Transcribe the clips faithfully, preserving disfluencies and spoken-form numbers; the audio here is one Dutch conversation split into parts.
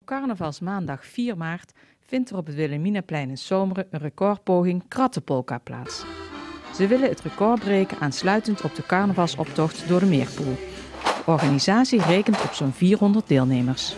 carnavalsmaandag vier maart vindt er op het Wilhelminaplein in Zomeren een recordpoging Krattenpolka plaats. Ze willen het record breken aansluitend op de carnavalsoptocht door de Meerpoel. De organisatie rekent op zo'n vierhonderd deelnemers.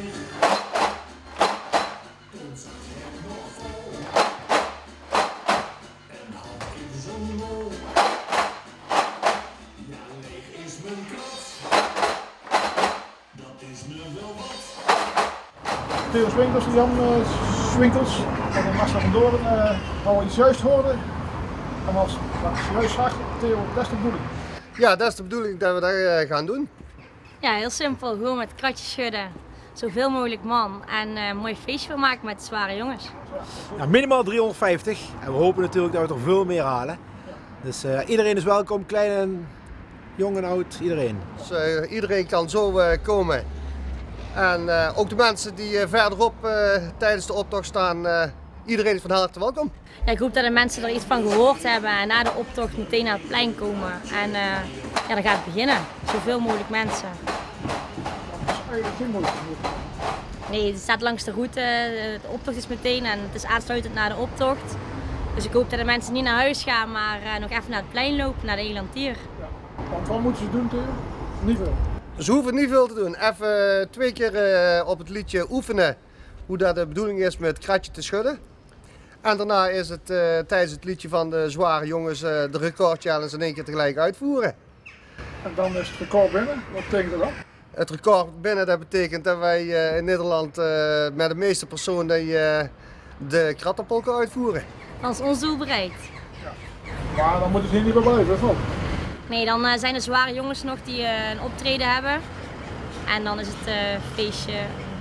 Theo Swinkels, Jan uh, Swinkels en de Marcel van Doorn uh, gaan we iets juist horen. En als wat juist zag, Theo, dat is de bedoeling. Ja, dat is de bedoeling dat we dat uh, gaan doen. Ja, heel simpel. Gewoon met kratjes schudden. Zoveel mogelijk man en uh, een mooi feestje van maken met de zware jongens. Ja, minimaal driehonderdvijftig en we hopen natuurlijk dat we er veel meer halen. Dus uh, iedereen is welkom, klein en jong en oud, iedereen. Dus, uh, iedereen kan zo uh, komen. En uh, ook de mensen die uh, verderop uh, tijdens de optocht staan, uh, iedereen is van harte welkom. Ja, ik hoop dat de mensen er iets van gehoord hebben en na de optocht meteen naar het plein komen. En uh, ja, dan gaat het beginnen. Zoveel mogelijk mensen. Dat is eigenlijk geen moeite. Nee, het staat langs de route, de optocht is meteen en het is aansluitend na de optocht. Dus ik hoop dat de mensen niet naar huis gaan, maar uh, nog even naar het plein lopen, naar de Elantier. Ja. Want wat moeten ze doen, Theo? Niet veel. Ze hoeven niet veel te doen. Even twee keer uh, op het liedje oefenen hoe dat de bedoeling is met het kratje te schudden. En daarna is het uh, tijdens het liedje van de zware jongens uh, de record challenge in één keer tegelijk uitvoeren. En dan is het record binnen. Wat betekent dat dan? Het record binnen, dat betekent dat wij uh, in Nederland uh, met de meeste personen uh, de Krattenpolka uitvoeren. Dan is ons doel bereikt. Ja. Maar dan moet het hier niet bij blijven, of wel? Nee, dan uh, zijn er zware jongens nog die uh, een optreden hebben. En dan is het uh, feestje. Uh,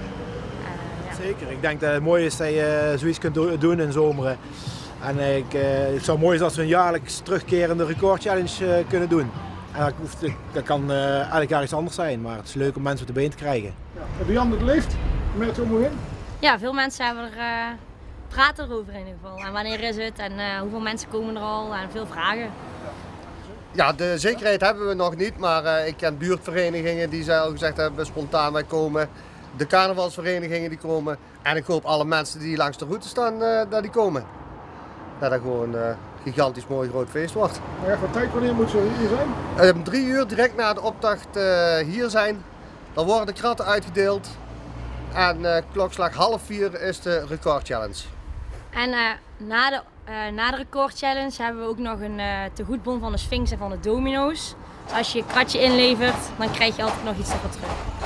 ja. Zeker, ik denk dat het mooi is dat je zoiets kunt do doen in Zomeren. En ik, uh, het zou mooi zijn als we een jaarlijks terugkerende record challenge uh, kunnen doen. En dat, hoeft, dat kan uh, elk jaar iets anders zijn, maar het is leuk om mensen op de been te krijgen. Ja. Heb Jan het leeft? Merkt u omheen? Ja, veel mensen hebben er, uh, praten erover in ieder geval. En wanneer is het en uh, hoeveel mensen komen er al en veel vragen. Ja, de zekerheid hebben we nog niet, maar uh, ik ken buurtverenigingen die al gezegd hebben spontaan wij komen. De carnavalsverenigingen die komen. En ik hoop alle mensen die langs de route staan, uh, dat die komen. Dat dat gewoon een uh, gigantisch mooi groot feest wordt. Maar ja, voor tijd, wanneer moeten ze hier zijn? Uh, drie uur direct na de optocht uh, hier zijn. Dan worden de kratten uitgedeeld. En uh, klokslag half vier is de record challenge. En uh, na, de, uh, na de record challenge hebben we ook nog een uh, tegoedbon van de Sphinx en van de Domino's. Dus als je je kratje inlevert, dan krijg je altijd nog iets ervoor terug.